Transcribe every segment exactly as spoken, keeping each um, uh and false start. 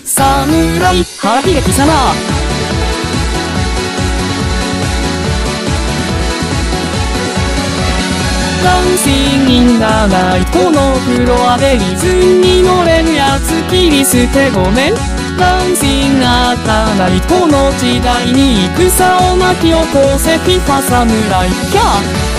侍腹切れ貴様。ダンシンインダナイトのフロアでリズムに乗れるやつ切り捨てごめん。ダンシンアータナイトの時代に戦を巻き起こせフィファ侍。キャー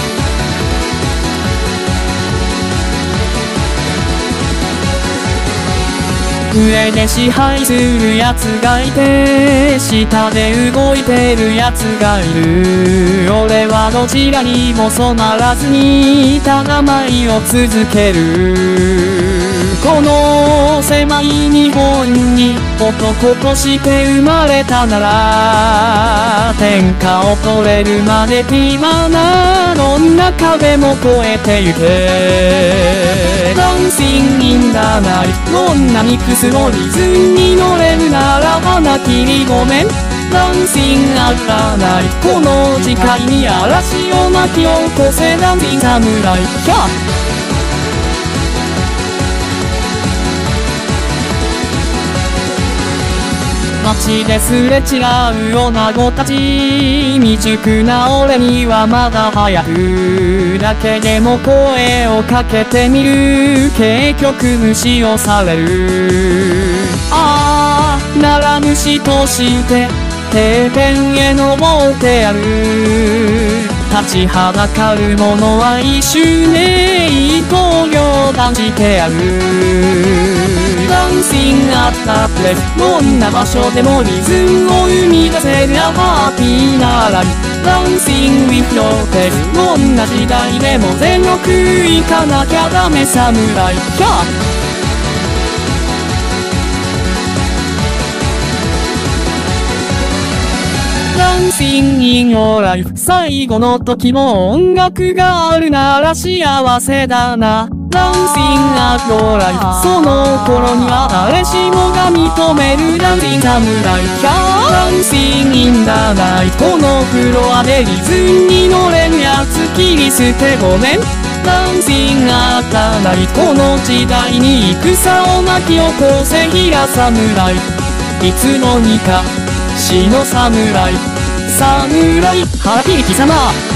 上で支配するやつがいて、下で動いてるやつがいる。俺はどちらにも染まらずにただ舞を続ける。この狭い日本に男として生まれたなら、天下を取れるまで暇などんな壁も越えてゆけ。ダンシンインダナイト、どんなミックスのリズムに乗れるなら花切りごめん。ダンシンアラナイト、この時間に嵐を巻き起こせダンシン侍。キャー街ですれ違う女子たち、未熟な俺にはまだ早く。だけでも声をかけてみる。結局無視をされる。ああなら無視としててっぺんへ登ってやる。立ちはだかる者は一瞬でいい行動断じてやる。ダンシンアッタプレス、どんな場所でもリズムを生み出せるハッピーなライフ。ダンシングウィフヨーペース、どんな時代でも全力いかなきゃダメ侍。キャーダンシンインヨーライフ、最後の時も音楽があるなら幸せだな。ダンシンアフローライフ、その頃には誰しもが認めるダンシン侍。キャーダンシンインダナイトのフロアでリズムに乗れるやつ切り捨てごめん。ダンシンアータナイトの時代に戦を巻き起こせヒラ侍。いつのにか死の侍。侍腹切り貴様。